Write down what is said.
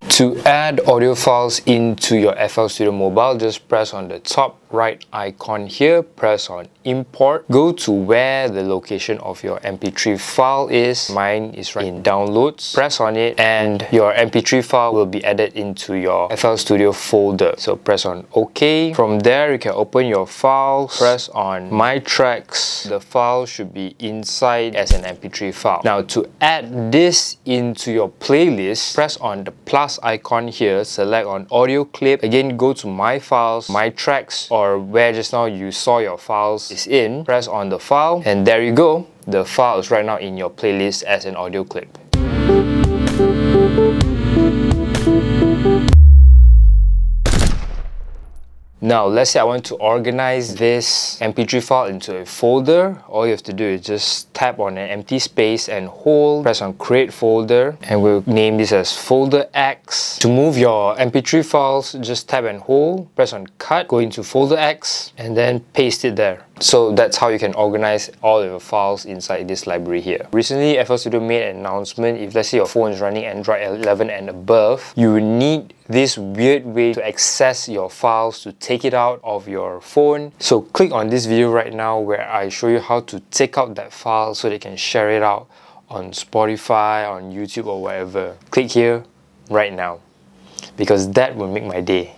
To add audio files into your FL Studio Mobile, just press on the top right icon here, press on import, go to where the location of your mp3 file is. Mine is right in downloads. Press on it and your mp3 file will be added into your FL Studio folder. So press on OK. From there you can open your files, press on my tracks. The file should be inside as an mp3 file. Now to add this into your playlist, press on the plus icon here, select on audio clip, again go to my files, my tracks, or where just now you saw your files is in, press on the file, and there you go, the file is right now in your playlist as an audio clip. Now let's say I want to organize this mp3 file into a folder. All you have to do is just tap on an empty space and hold, press on create folder, and we'll name this as folder X. To move your mp3 files, just tap and hold, press on cut, go into folder X, and then paste it there. So that's how you can organize all of your files inside this library here. Recently, FL Studio made an announcement. If let's say your phone is running Android 11 and above, you will need this weird way to access your files, to take it out of your phone. So click on this video right now where I show you how to take out that file so they can share it out on Spotify, on YouTube or whatever. Click here right now because that will make my day.